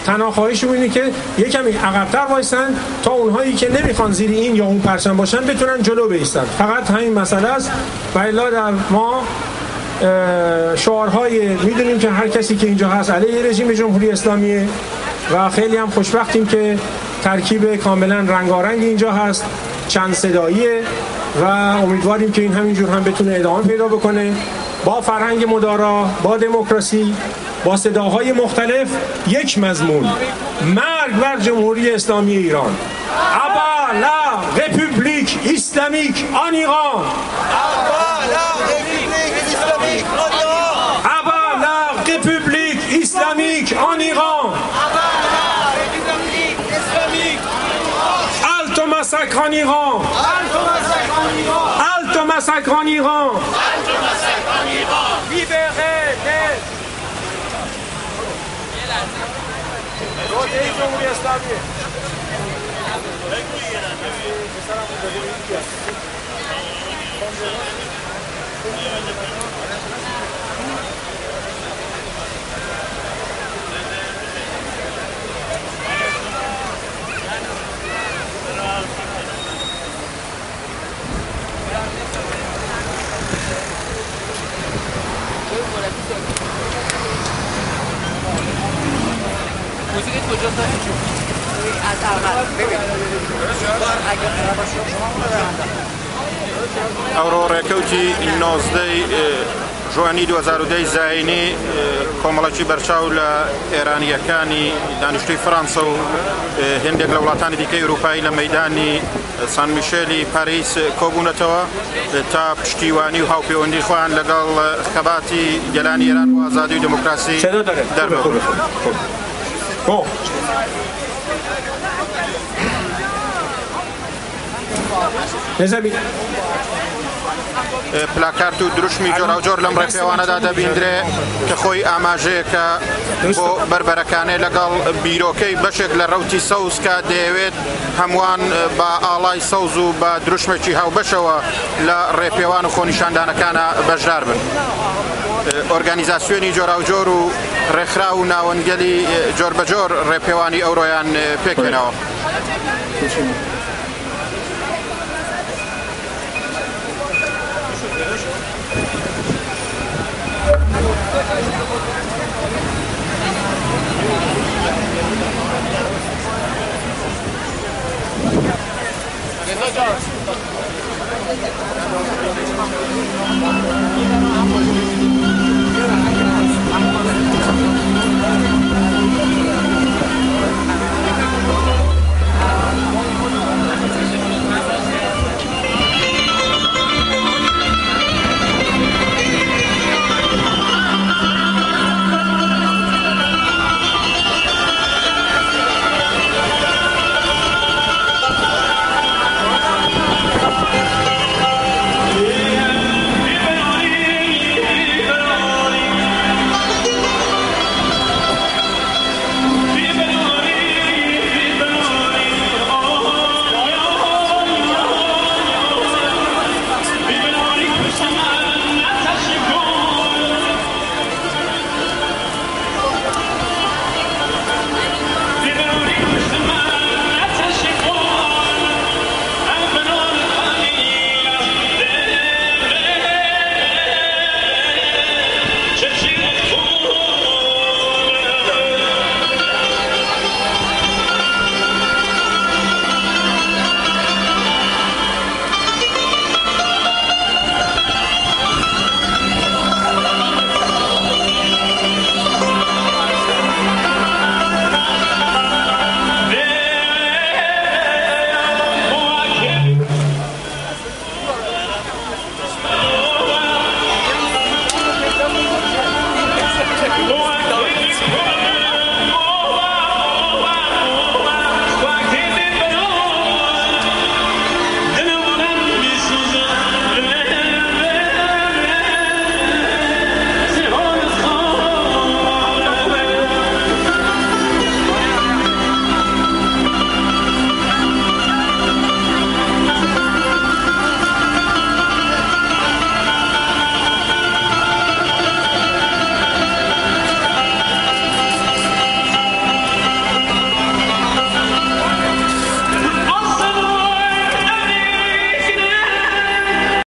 تنها خواهشمون اینه که یکمی عقب‌تر وایسن تا اونهایی که نمیخوان زیر این یا اون پرچم باشن بتونن جلو بایستن. فقط همین مسئله است. و الا در ما شعارهای میدونیم که هر کسی که اینجا هست علیه رژیم جمهوری اسلامی و خیلی هم خوشبختیم که ترکیب کاملا رنگارنگ اینجا هست، چند صداییه و امیدواریم که این همینجور هم بتونه ادامه پیدا بکنه با فرهنگ مدارا، با دموکراسی، با صداهای مختلف. یک مضمون: مرگ بر جمهوری اسلامی ایران. ابا لا رپوبلیک اسلامیک آن ایران. ابا لا رپوبلیک اسلامیک آن ایران. Alto massacre en Iran. Alto massacre en Iran. Libérez les جمهوری اسلامی. موسیقی کجا داشتی؟ از اول ببین ئەوڕۆ ڕێکەوتی 19 ژوانی 2010 زاینی کۆمەڵکی بەرچاو لە ئێرانیەکانی دانیشتوی فەڕەنسا و هێندێک لە وڵاتانی دیکەی ئەوروپایی لە مەیدانی سان میشێلی پاریس کۆبوونەتەوە تا پشتیوانی و هاوپەیوەندی خۆیان لەگەڵ خەباتی گەلانی ئێران و ئازادی و دموکراسی دەربڕن. پلاکارت و دروشمی جۆرا و جۆر لەم ڕێپێوانەدا دەبیندرێ کە خۆی ئاماژەیەکە بۆ بربەرەکانەی لەگەڵ بیرۆکەی بەشێک لە ڕەوتی سەوز کە دەیەوێت هەمووان بە ئاڵای سەوز و بە دروشمێکی هاوبەشەوە لە ڕێپێوان و خۆنیشاندانەکانە بەشدار بن. ئۆرگانیزاسیۆنی جۆرا و جۆر و ڕێکخرا و ناوەندگەلی جۆر بە جۆر ڕێپێوانی ئەوڕۆیان پێکێنەوە.